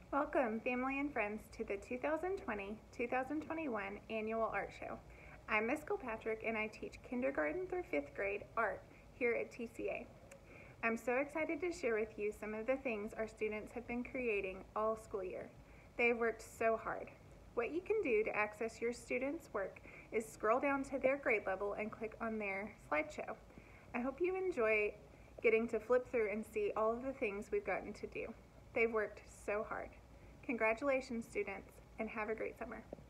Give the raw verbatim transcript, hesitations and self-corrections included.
Welcome, family and friends, to the two thousand twenty two thousand twenty-one Annual Art Show. I'm Miz Gilpatrick and I teach kindergarten through fifth grade art here at T C A. I'm so excited to share with you some of the things our students have been creating all school year. They've worked so hard. What you can do to access your students' work is scroll down to their grade level and click on their slideshow. I hope you enjoy getting to flip through and see all of the things we've gotten to do. They've worked so hard. Congratulations, students, and have a great summer.